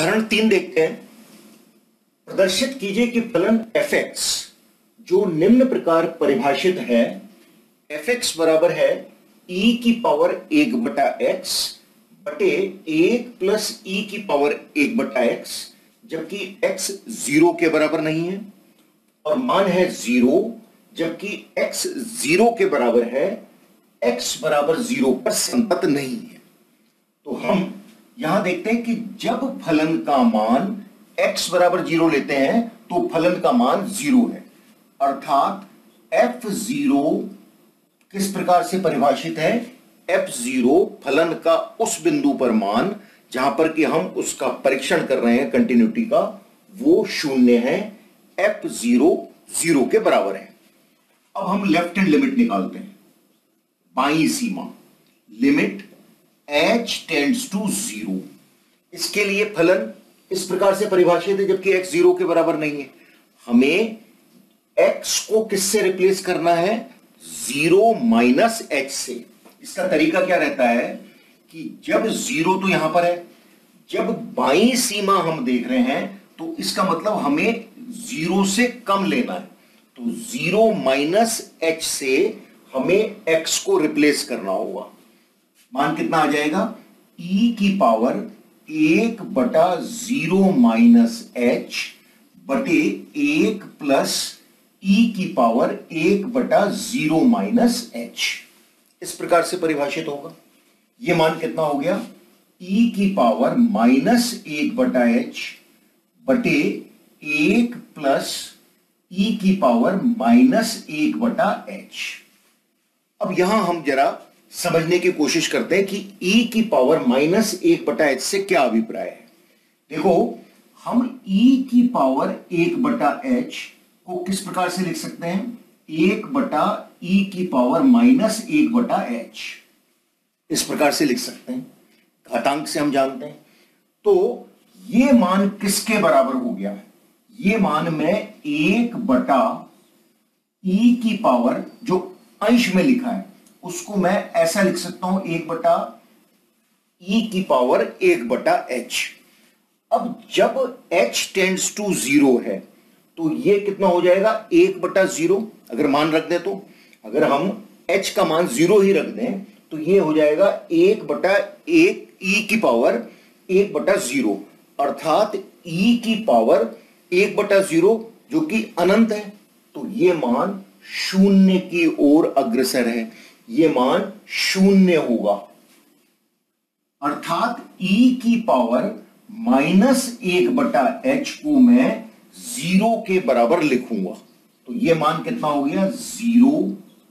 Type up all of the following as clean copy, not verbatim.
उदाहरण 3 देखते हैं। प्रदर्शित कीजिए कि फलन fx जो निम्न प्रकार परिभाषित है, fx बराबर है e की पावर 1 बटा x बटे 1 प्लस e की पावर 1 बटा x, जबकि x 0 के बराबर नहीं है और मान है 0, जबकि x 0 के बराबर है, x बराबर 0 पर संतत नहीं है। तो हम यहां देखते हैं कि जब फलन का मान x बराबर 0 लेते हैं तो फलन का मान 0 है, अर्थात f0 किस प्रकार से परिभाषित है? f0 फलन का उस बिंदु पर मान जहां पर कि हम उसका परीक्षण कर रहे हैं कंटिन्यूटी का, वो 0 है, f0 0 के बराबर है। अब हम लेफ्ट हैंड लिमिट निकालते हैं। बाईं सीमा लिमिट h टेंड्स टू 0। इसके लिए फलन इस प्रकार से परिभाषित है जबकि x 0 के बराबर नहीं है। हमें x को किससे रिप्लेस करना है? 0 माइनस h से। इसका तरीका क्या रहता है कि जब 0 तो यहां पर है, जब बाईं सीमा हम देख रहे हैं तो इसका मतलब हमें 0 से कम लेना है। तो 0 माइनस h से हमें x को रिप्लेस करना होगा। मान कितना आ जाएगा? e की पावर 1 बटा 0 माइनस h बटे 1 प्लस e की पावर 1 बटा 0 माइनस h, इस प्रकार से परिभाषित होगा। यह मान कितना हो गया? e की पावर माइनस 1 बटा h बटे 1 प्लस e की पावर माइनस 1 बटा h। अब यहां हम जरा समझने की कोशिश करते हैं कि e की पावर माइनस 1 बटा h से क्या अभिप्राय है। देखो, हम e की पावर 1 बटा h को किस प्रकार से लिख सकते हैं? 1 बटा e की पावर माइनस 1 बटा h, इस प्रकार से लिख सकते हैं। घातांक से हम जानते हैं। तो ये मान किसके बराबर हो गया? ये मान मैं 1 बटा e की पावर जो अंश में लिखा है उसको मैं ऐसा लिख सकता हूं, 1 बटा e की पावर 1 बटा h। अब जब h टेंड्स टू 0 है तो ये कितना हो जाएगा? 1 बटा 0। अगर मान रख दें तो अगर हम h का मान 0 ही रख दें तो ये हो जाएगा 1 बटा 1 e की पावर 1 बटा 0, अर्थात e की पावर 1 बटा 0 जो कि अनंत है। तो ये मान 0 की ओर अग्रसर है, ये मान 0 होगा, अर्थात e की पावर माइनस 1 बटा h को मैं 0 के बराबर लिखूंगा। तो ये मान कितना हो गया? 0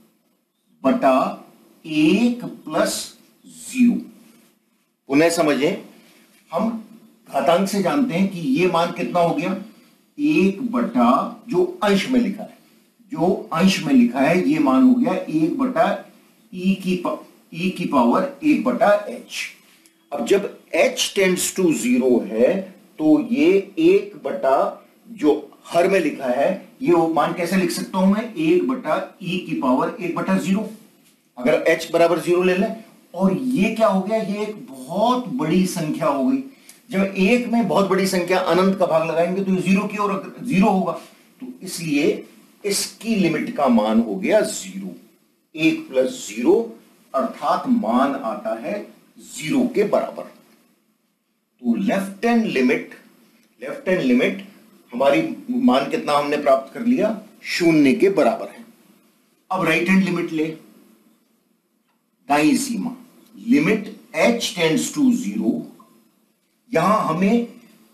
बटा 1 प्लस 0। पुनः समझें, हम घातांक से जानते हैं कि ये मान कितना हो गया? 1 बटा जो अंश में लिखा है, जो अंश में लिखा है ये मान हो गया 1 बटा e की पावर 1 बटा h। अब जब h टेंड्स टू 0 है तो ये 1 बटा जो हर में लिखा है ये मान कैसे लिख सकता हूं मैं? 1 बटा e की पावर 1 बटा 0, अगर h बराबर 0 ले लें। और ये क्या हो गया? ये एक बहुत बड़ी संख्या हो गई। जब एक में बहुत बड़ी संख्या अनंत का भाग लगाएंगे तो ये 0 की ओर 0 होगा। तो इसलिए इसकी लिमिट का मान हो गया 0, 1 प्लस 0, अर्थात मान आता है 0 के बराबर। तो लेफ्ट हैंड लिमिट हमारी मान कितना हमने प्राप्त कर लिया? 0 के बराबर है। अब राइट हैंड लिमिट ले, दाईं सीमा लिमिट h टेंड्स टू 0। यहां हमें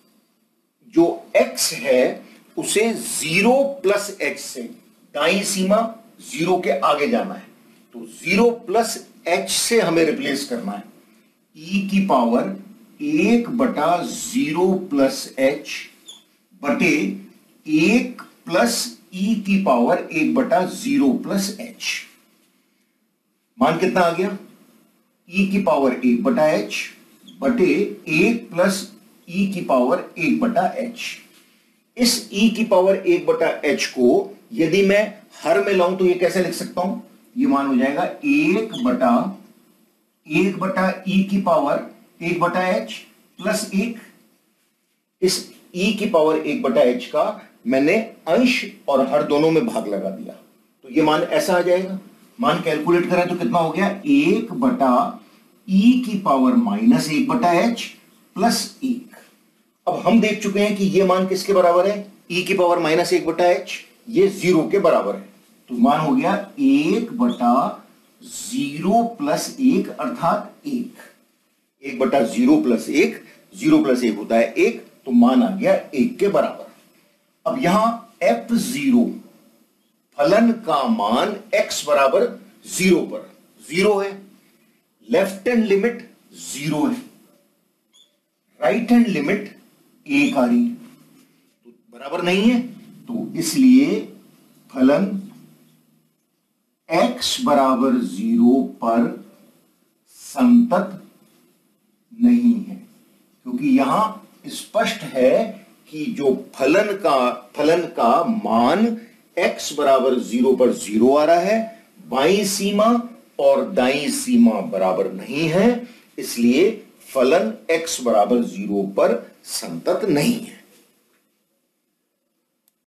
जो x है उसे 0 प्लस h से, दाईं सीमा 0 के आगे जाना है तो 0 प्लस h से हमें रिप्लेस करना है। e की पावर 1 बटा 0 प्लस h बटे 1 प्लस e की पावर 1 बटा 0 प्लस h। मान कितना आ गया? e की पावर 1 बटा h बटे 1 प्लस e की पावर 1 बटा h। इस e की पावर 1 बटा h को यदि मैं हर में लाऊं तो ये कैसे लिख सकता हूं? ये मान हो जाएगा 1 बटा e की पावर 1 बटा h प्लस 1। इस e की पावर 1/h का मैंने अंश और हर दोनों में भाग लगा दिया, तो ये मान ऐसा आ जाएगा। मान कैलकुलेट करें तो कितना हो गया, 1/e की पावर -1/h प्लस 1। अब हम देख चुके हैं कि ये मान किसके बराबर है, e की पावर -1/h, ये 0 के बराबर है, तो मान हो गया 1/0 प्लस 1 अर्थात 1। 1/0 प्लस 1, 0 प्लस 1 होता है 1, तो मान आ गया 1 के बराबर। अब यहां f0 फलन का मान x बराबर 0 पर 0 है, लेफ्ट हैंड लिमिट 0 है, राइट हैंड लिमिट 1 आ रही है, तो बराबर नहीं है, तो इसलिए फलन x बराबर 0 पर संतत नहीं है, क्योंकि यहां स्पष्ट है कि जो फलन का मान x बराबर 0 पर 0 आ रहा है, बाईं सीमा और दाईं सीमा बराबर नहीं है, इसलिए फलन x बराबर 0 पर संतत नहीं है।